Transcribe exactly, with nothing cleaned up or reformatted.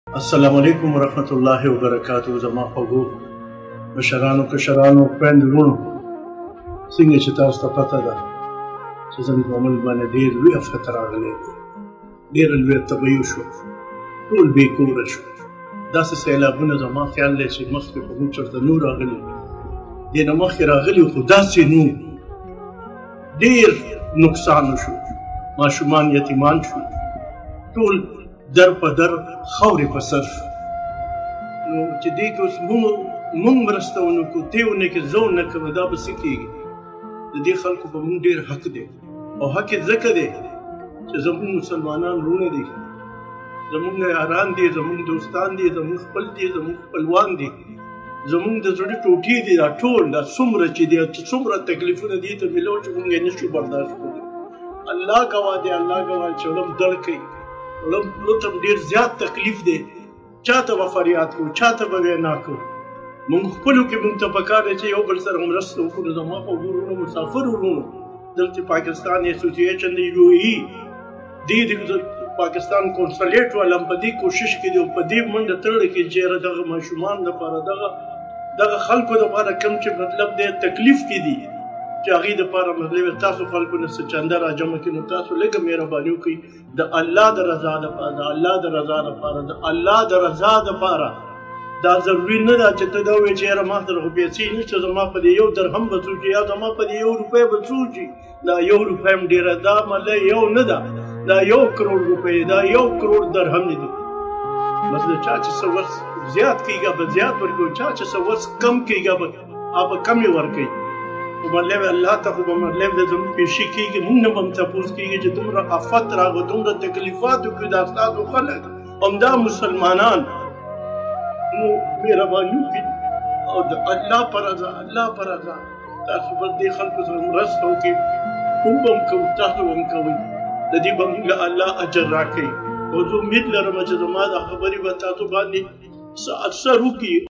السلام علیکم ورحمت الله وبرکاتہ. زما خوږو مشرانو کشرانو خویندو وروڼو، څنګه چې تاسو ته پته ده چې زموږ په ملک باندې ډېر لوی افت راغلی دی، ډېره لویه تباهي وشوه، ټول بې کوره شو. داسې سیلابونه زما خیال دی چې مخکې په موږ چېرته نو راغلي، دې نه مخکې راغلي خو داسې نو ډېر نقصان وشو، ماشومان یتیمان شو، ټول در په در خاورې په سر شو. نو چې دې کې اوس موږ مرسته ونه کړو، دې ونه کړې زه ونه کړم، دا به څه کېږي؟ د دې خلکو په موږ ډېر حق دی، او حق یې ځکه دی چې زموږ مسلمانان وروڼه دي، زموږ یاران دي، زموږ دوستان دي، زموږ خپل دي، زموږ خپلوان دي، زموږ د زړه ټوټې دي. دا ټول دا څومره چې دي، څومره تکلیفونه دي ته ملو چې موږ یې نشو برداشت کولی. الله ګواه دی، الله ګواه چې علم دړ کوي، علم ته ډېر زیات تکلیف دی. چاته به فریاد کوو، چاته به وینا کوو؟ موږ خپلو کې موږ ته پکار دی چې یو بل سره مرسته وکړو. زما خو وروڼو، مسافر وروڼو، دلته پاکستان اسوسییشن د یو ای دې د پاکستان کونسلیټ والا هم په دې کوشش کې دي او په دې منډه تړله کې چې یاره دغه ماشومان دپاره، دغه دغه خلکو دپاره کوم چې مطلب دی تکلیف کې دي، چې هغې دپاره مطلب تاسو خلکو نه څه چنده را جمع کړي، نو تاسو لږه مهرباني وکړئ د الله د رضا دپاره، د الله د رضا دپاره، د الله د رضا دپاره. دا ضروري نه ده چې ته دا ووایې چې یاره ما سره خو پیسې نشته، زما په دې یو درهم به څه وشي، یا زما په دې یو روپۍ به څه وشي. دا یو روپۍ هم ډېره، دا مله یو نه ده، دا یو کروڑ روپۍ، دا یو کروڑ درهم دي. بس د چا چې څه وس زیات کېږي به زیات ورکوي، چا چې څه وس کم کېږي به هغه کم یې ورکوي. خو مطلب الله ته خو به مطلب د زموږ پیشي کېږي، موږ نه به هم تپوس کېږي چې دومره افت راغی، دومره تکلیفات وکړي دا ستاسو خلک، همدا مسلمانان. نو مهرباني وکړئ او د الله په رضا، الله په رضا تاسو به دې خلکو سره مرسته وکړئ. موږ به هم کوو، تاسو به هم کوئ، د دې به موږ له الله اجر راکوي. او زه امید لرم چې زما دا خبرې به تاسو باندې څه اثر وکړي.